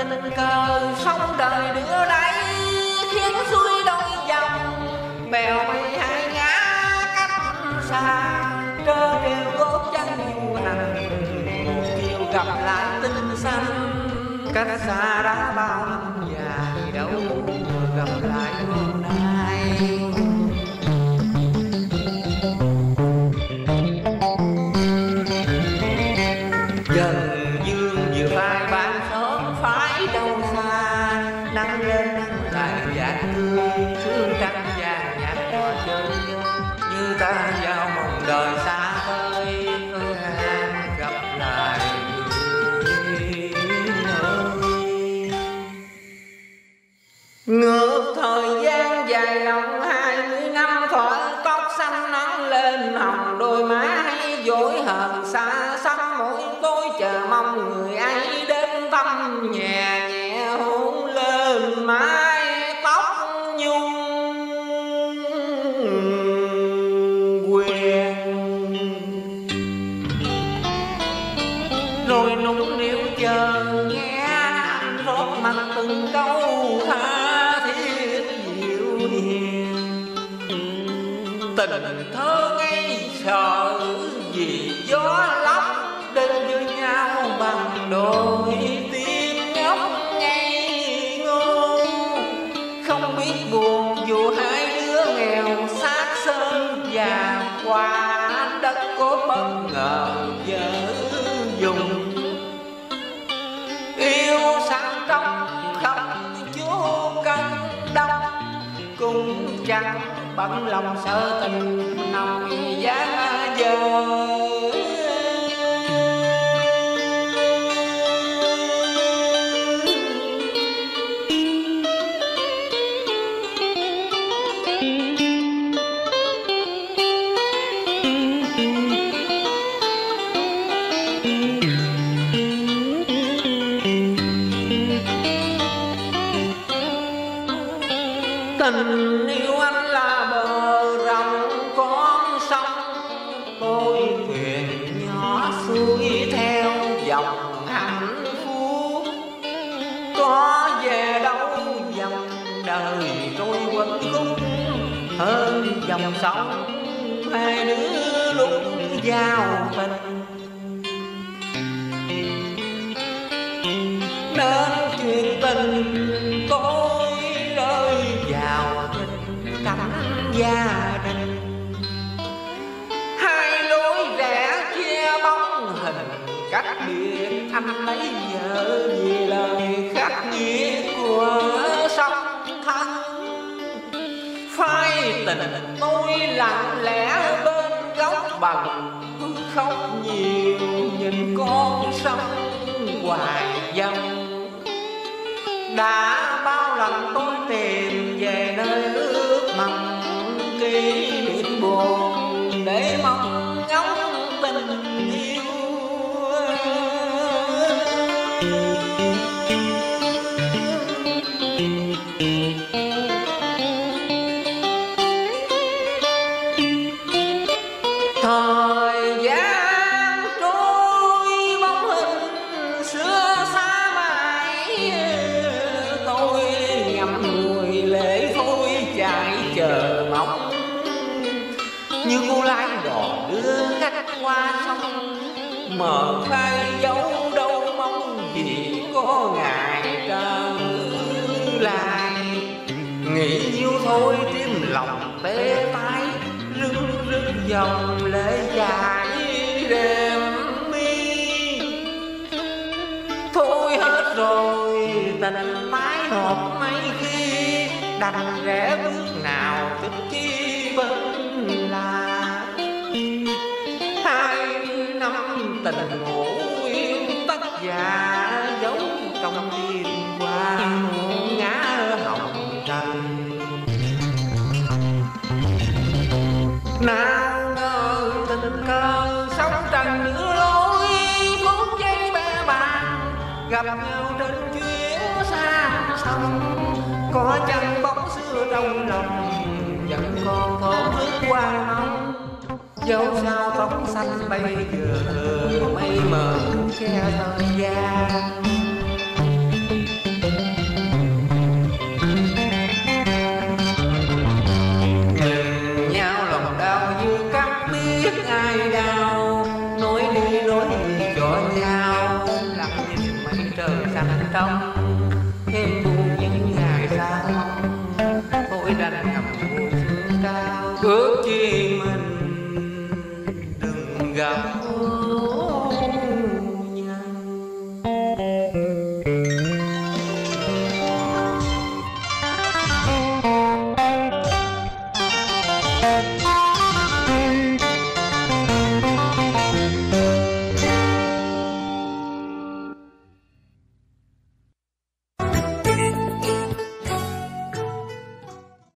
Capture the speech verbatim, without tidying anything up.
tình cờ sống đời đưa đáy, khiến xuôi đôi dòng bèo mây hai ngã cách xa. Trơ đều gót chân du hành, một chiều gặp lại tình xanh, cách xa đã bao năm dài, đâu vừa gặp lại hôm nay. Dần dương vừa phai bán sớm phải đâu xa, nắng lên nắng lại dạng tươi, sương trắng vàng nhạt cho chơi như ta vào mộng đời xa vời, ước hẹn gặp lại ngược thời gian dài lòng hai mươi năm thuở. Tóc xanh nắng lên hồng đôi má hay dối hờn xa xăm, mỗi tối chờ mong người ấy đến thăm, nhẹ nhẹ hôn lên mái tóc nhung quyền, rồi nũng nịu chờ nghe anh rót mặt từng câu tha thiết dịu hiền. Tình thơ ngây sợ vì gió lốc, đến với nhau bằng đôi tim ngốc ngây ngô. Không biết buồn dù hai đứa nghèo xác sơn và qua đất có bất ngờ vợ dùng. Yêu sang trong khắp chúa cân đông, cũng chẳng bận lòng sợ tình nằm giá giờ. Tình yêu anh là bờ rộng con sông, tôi thuyền nhỏ xuôi theo dòng hạnh phúc. Có về đâu dòng đời trôi quẩn khúc, hơn dòng sông hai đứa lúc giao tình. Nên chuyện tình tôi rơi vào tình cảnh gia đình, hai lối rẽ chia bóng hình cách biệt. Anh lấy vợ vì lời khắc nghĩa của song thân, phai tình tôi lặng lẽ bên góc bằng khóc nhiều, nhìn con sông hoài dòng. Đã bao lần tôi tìm về nơi ước mong, kỷ niệm buồn để mong ngóng tình yêu. Thời gian trôi bóng hình xưa xa mãi, tôi ngậm ngùi lệ phôi chạy chờ mong. Như cô lái đò đưa khách qua sông, mở phai dấu đâu mong gì có ngày trở lại. Nghĩ nhiêu thôi tim lòng tê tái, rưng rưng dòng lệ dài đêm mi. Thôi hết rồi tình tái hợp mấy khi, đành rẽ bước nào thích chi bên là. Hai năm tình ngủ yên tất giả, giấu trong tim qua muôn ngã hồng trần. Nào ngờ tình cờ sống trần nửa lối, phút giây bé bàng gặp nhau trên chuyến xa sông. Có chân bóng xưa trong lòng vẫn còn thổn thức qua nóng. Dẫu sao tóc xanh bây giờ mây mờ che thời gian. trong thêm buồn những ngày sau, thôi đành ngậm ngùi sương cao ước chi mình đừng gặp